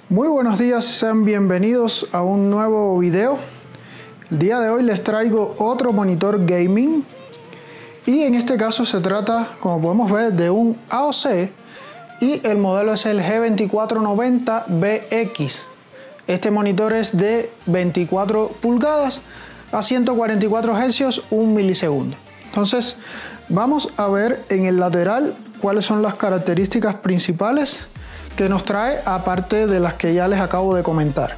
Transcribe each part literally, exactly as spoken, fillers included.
Muy buenos días, sean bienvenidos a un nuevo video. El día de hoy les traigo otro monitor gaming y en este caso se trata, como podemos ver, de un A O C y el modelo es el G veinticuatro noventa B X. Este monitor es de veinticuatro pulgadas a ciento cuarenta y cuatro hercios, un milisegundo. Entonces vamos a ver en el lateral cuáles son las características principales que nos trae, aparte de las que ya les acabo de comentar.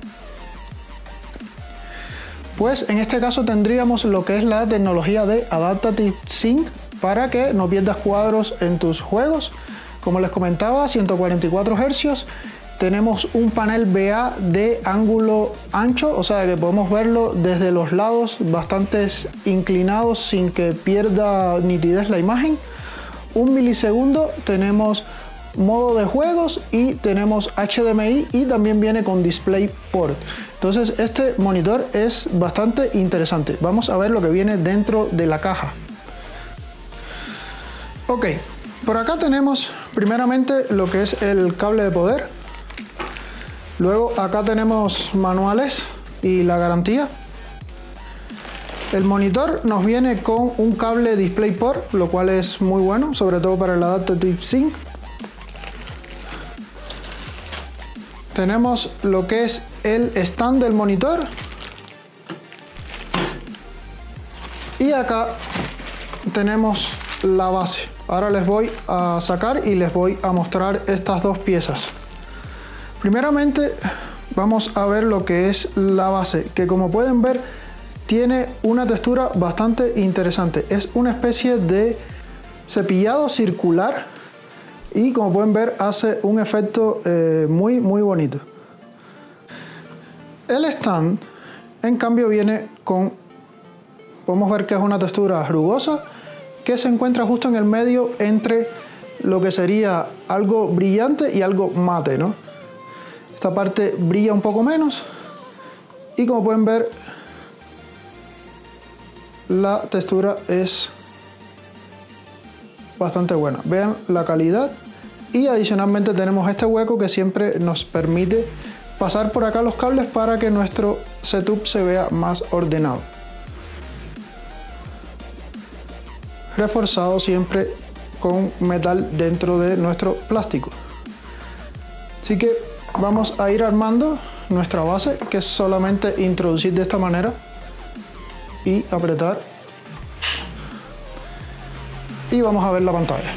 Pues en este caso tendríamos lo que es la tecnología de Adaptive Sync para que no pierdas cuadros en tus juegos. Como les comentaba, ciento cuarenta y cuatro hercios. Tenemos un panel V A de ángulo ancho, o sea que podemos verlo desde los lados bastante inclinados sin que pierda nitidez la imagen. Un milisegundo, tenemos modo de juegos y tenemos H D M I y también viene con DisplayPort. Entonces este monitor es bastante interesante. Vamos a ver lo que viene dentro de la caja. Ok, por acá tenemos primeramente lo que es el cable de poder. Luego acá tenemos manuales y la garantía. El monitor nos viene con un cable DisplayPort, lo cual es muy bueno, sobre todo para el Adaptive Sync. Tenemos lo que es el stand del monitor. Y acá tenemos la base. Ahora les voy a sacar y les voy a mostrar estas dos piezas. Primeramente vamos a ver lo que es la base, que como pueden ver tiene una textura bastante interesante. Es una especie de cepillado circular. Y como pueden ver hace un efecto eh, muy muy bonito. El stand en cambio viene con, podemos ver que es una textura rugosa que se encuentra justo en el medio entre lo que sería algo brillante y algo mate, ¿no? Esta parte brilla un poco menos y como pueden ver la textura es bastante buena. Vean la calidad. Y adicionalmente tenemos este hueco que siempre nos permite pasar por acá los cables para que nuestro setup se vea más ordenado. Reforzado siempre con metal dentro de nuestro plástico. Así que vamos a ir armando nuestra base, que es solamente introducir de esta manera y apretar. Y vamos a ver la pantalla.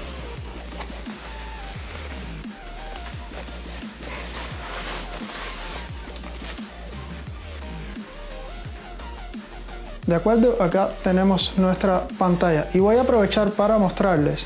De acuerdo, acá tenemos nuestra pantalla y voy a aprovechar para mostrarles.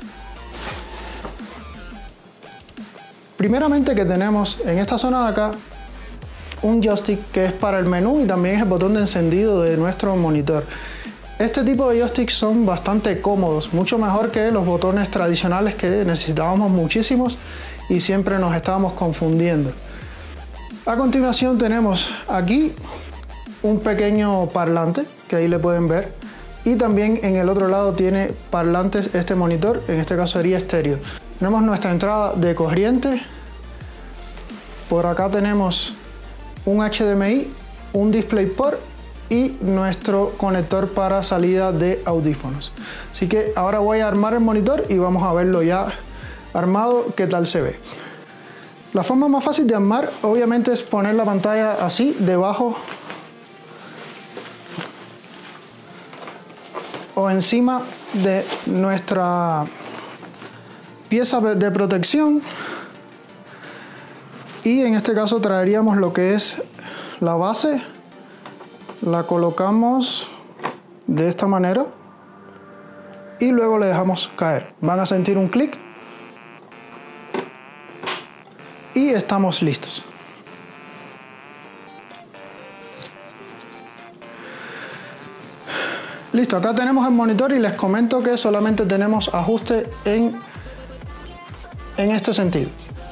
Primeramente que tenemos en esta zona de acá un joystick que es para el menú y también es el botón de encendido de nuestro monitor. Este tipo de joysticks son bastante cómodos, mucho mejor que los botones tradicionales que necesitábamos muchísimos y siempre nos estábamos confundiendo. A continuación tenemos aquí un pequeño parlante que ahí le pueden ver y también en el otro lado tiene parlantes este monitor, en este caso sería estéreo. Tenemos nuestra entrada de corriente, por acá tenemos un H D M I, un DisplayPort y nuestro conector para salida de audífonos. Así que ahora voy a armar el monitor y vamos a verlo ya armado, qué tal se ve. La forma más fácil de armar obviamente es poner la pantalla así debajo o encima de nuestra pieza de protección y en este caso traeríamos lo que es la base, la colocamos de esta manera y luego le dejamos caer. Van a sentir un clic y estamos listos. Listo, acá tenemos el monitor y les comento que solamente tenemos ajuste en, en este sentido.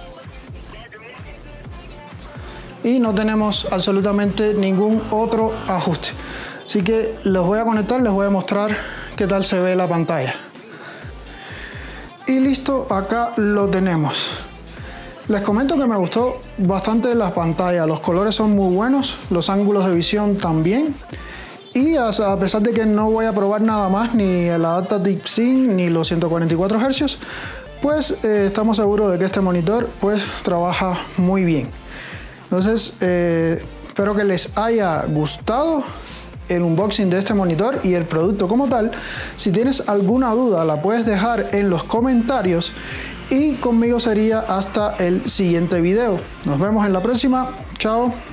Y no tenemos absolutamente ningún otro ajuste. Así que los voy a conectar, les voy a mostrar qué tal se ve la pantalla. Y listo, acá lo tenemos. Les comento que me gustó bastante la pantalla, los colores son muy buenos, los ángulos de visión también. Y a pesar de que no voy a probar nada más, ni el Adaptive Sync ni los ciento cuarenta y cuatro hercios, pues eh, estamos seguros de que este monitor pues trabaja muy bien. Entonces eh, espero que les haya gustado el unboxing de este monitor y el producto como tal. Si tienes alguna duda la puedes dejar en los comentarios y conmigo sería hasta el siguiente video. Nos vemos en la próxima. Chao.